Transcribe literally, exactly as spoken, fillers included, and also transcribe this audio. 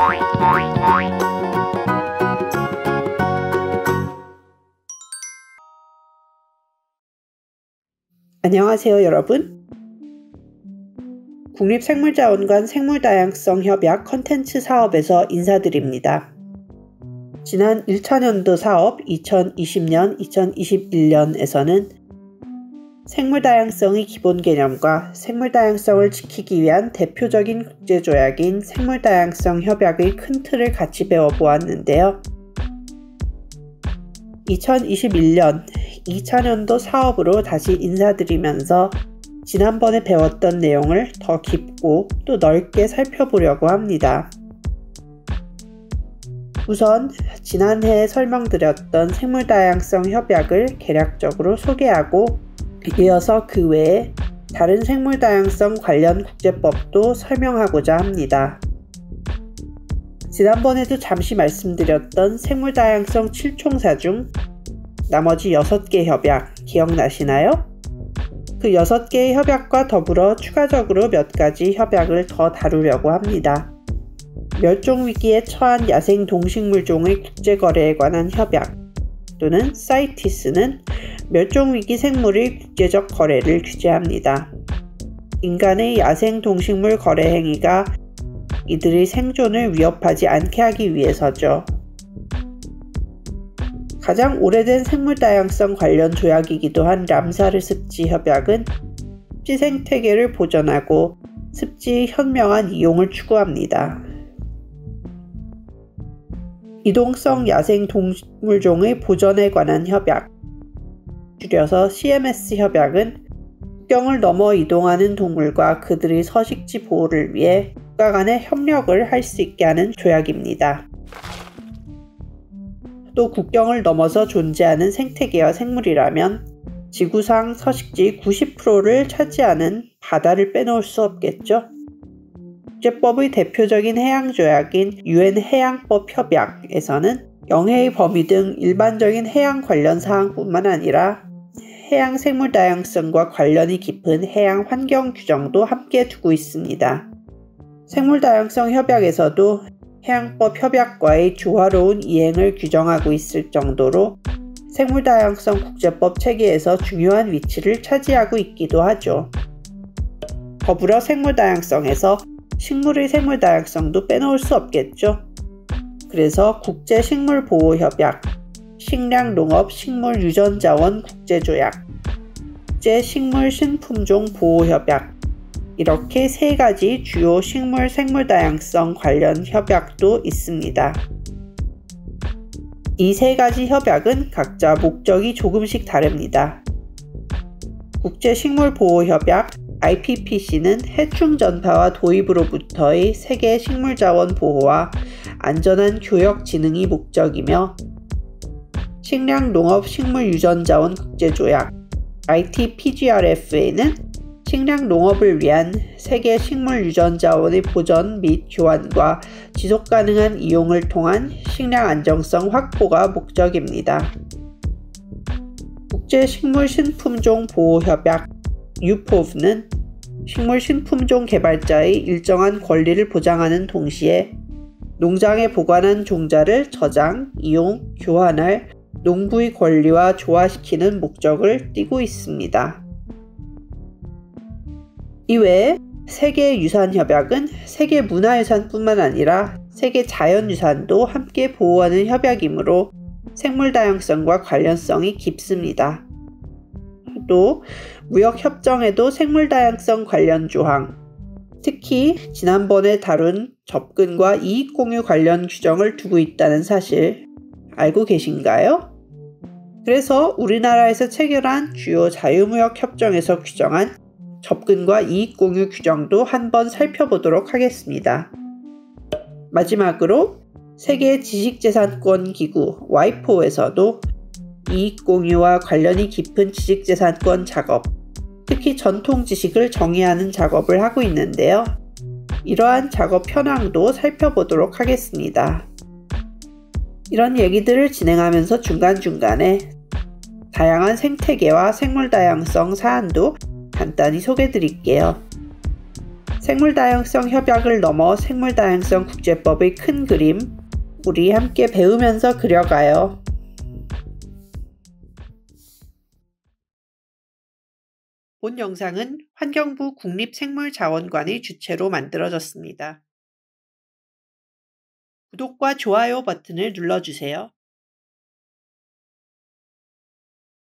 안녕하세요 여러분. 국립생물자원관 생물다양성협약 컨텐츠 사업에서 인사드립니다. 지난 일 차년도 사업 이천이십 년 이천이십일 년에서는 생물다양성의 기본 개념과 생물다양성을 지키기 위한 대표적인 국제조약인 생물다양성협약의 큰 틀을 같이 배워보았는데요. 이천이십일 년 이 차년도 사업으로 다시 인사드리면서 지난번에 배웠던 내용을 더 깊고 또 넓게 살펴보려고 합니다. 우선 지난해에 설명드렸던 생물다양성 협약을 개략적으로 소개하고 이어서 그 외에 다른 생물다양성 관련 국제법도 설명하고자 합니다. 지난번에도 잠시 말씀드렸던 생물다양성 칠 총사 중 나머지 여섯 개 협약 기억나시나요? 그 여섯 개의 협약과 더불어 추가적으로 몇 가지 협약을 더 다루려고 합니다. 멸종위기에 처한 야생 동식물종의 국제거래에 관한 협약 또는 사이티스는 멸종위기 생물의 국제적 거래를 규제합니다. 인간의 야생 동식물 거래 행위가 이들의 생존을 위협하지 않게 하기 위해서죠. 가장 오래된 생물다양성 관련 조약이기도 한 람사르 습지 협약은 습지 생태계를 보전하고 습지의 현명한 이용을 추구합니다. 이동성 야생 동물종의 보전에 관한 협약, 줄여서 씨엠에스 협약은 국경을 넘어 이동하는 동물과 그들의 서식지 보호를 위해 국가 간의 협력을 할 수 있게 하는 조약입니다. 또 국경을 넘어서 존재하는 생태계와 생물이라면 지구상 서식지의 구십 퍼센트를 차지하는 바다를 빼놓을 수 없겠죠. 국제법의 대표적인 해양조약인 유엔 해양법 협약에서는 영해의 범위 등 일반적인 해양 관련 사항뿐만 아니라 해양 생물 다양성과 관련이 깊은 해양 환경 규정도 함께 두고 있습니다. 생물 다양성 협약에서도 해양법 협약과의 조화로운 이행을 규정하고 있을 정도로 생물다양성 국제법 체계에서 중요한 위치를 차지하고 있기도 하죠. 더불어 생물다양성에서 식물의 생물다양성도 빼놓을 수 없겠죠. 그래서 국제식물보호협약, 식량농업 식물유전자원 국제조약, 국제식물신품종 보호협약, 이렇게 세 가지 주요 식물 생물다양성 관련 협약도 있습니다. 이 세 가지 협약은 각자 목적이 조금씩 다릅니다. 국제식물보호협약 아이피피씨는 해충 전파와 도입으로부터의 세계 식물자원 보호와 안전한 교역 진흥이 목적이며 식량농업 식물유전자원 국제조약 아이티피지알에프에는 식량농업을 위한 세계 식물유전자원의 보전 및 교환과 지속가능한 이용을 통한 식량 안정성 확보가 목적입니다. 국제식물신품종 보호협약 유포브는 식물신품종 개발자의 일정한 권리를 보장하는 동시에 농장에 보관한 종자를 저장, 이용, 교환할 농부의 권리와 조화시키는 목적을 띠고 있습니다. 이외에 세계유산협약은 세계문화유산뿐만 아니라 세계자연유산도 함께 보호하는 협약이므로 생물다양성과 관련성이 깊습니다. 또 무역협정에도 생물다양성 관련 조항, 특히 지난번에 다룬 접근과 이익공유 관련 규정을 두고 있다는 사실 알고 계신가요? 그래서 우리나라에서 체결한 주요 자유무역협정에서 규정한 접근과 이익공유 규정도 한번 살펴보도록 하겠습니다. 마지막으로 세계 지식재산권 기구 와이포에서도 이익공유와 관련이 깊은 지식재산권 작업, 특히 전통 지식을 정의하는 작업을 하고 있는데요. 이러한 작업 현황도 살펴보도록 하겠습니다. 이런 얘기들을 진행하면서 중간중간에 다양한 생태계와 생물다양성 사안도 간단히 소개해 드릴게요. 생물다양성 협약을 넘어 생물다양성 국제법의 큰 그림, 우리 함께 배우면서 그려가요. 본 영상은 환경부 국립생물자원관의 주최로 만들어졌습니다. 구독과 좋아요 버튼을 눌러주세요.